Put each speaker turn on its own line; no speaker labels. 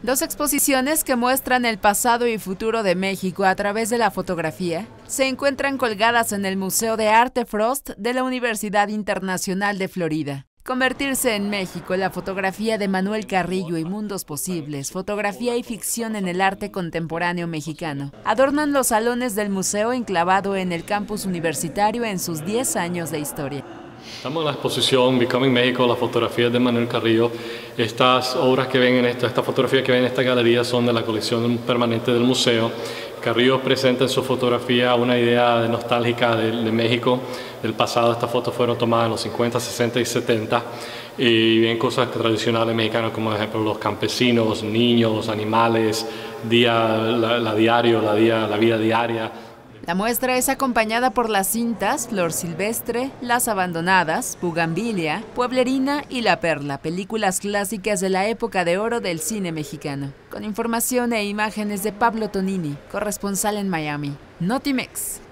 Dos exposiciones que muestran el pasado y futuro de México a través de la fotografía se encuentran colgadas en el Museo de Arte Frost de la Universidad Internacional de Florida. Convertirse en México, la fotografía de Manuel Carrillo y Mundos Posibles, fotografía y ficción en el arte contemporáneo mexicano, adornan los salones del museo enclavado en el campus universitario en sus 10 años de historia.
Estamos en la exposición Becoming México, las fotografías de Manuel Carrillo. Estas obras que ven en estas fotografías que ven en esta galería son de la colección permanente del museo. Carrillo presenta en su fotografía una idea nostálgica de México, del pasado. Estas fotos fueron tomadas en los 50, 60 y 70 y ven cosas tradicionales mexicanas como por ejemplo los campesinos, niños, animales, la vida diaria.
La muestra es acompañada por las cintas Flor Silvestre, Las Abandonadas, Bugambilia, Pueblerina y La Perla, películas clásicas de la época de oro del cine mexicano. Con información e imágenes de Pablo Tonini, corresponsal en Miami. Notimex.